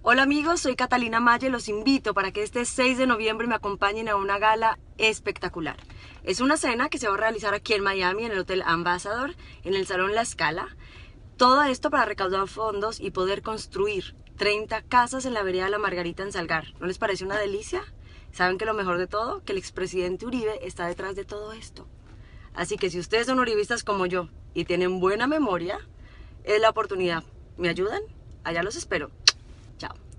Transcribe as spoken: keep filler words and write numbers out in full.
Hola amigos, soy Catalina Maya y los invito para que este seis de noviembre me acompañen a una gala espectacular. Es una cena que se va a realizar aquí en Miami, en el Hotel Ambassador, en el Salón La Scala. Todo esto para recaudar fondos y poder construir treinta casas en la vereda de la Margarita en Salgar. ¿No les parece una delicia? ¿Saben que lo mejor de todo? Que el expresidente Uribe está detrás de todo esto. Así que si ustedes son uribistas como yo y tienen buena memoria, es la oportunidad. ¿Me ayudan? Allá los espero. Chao.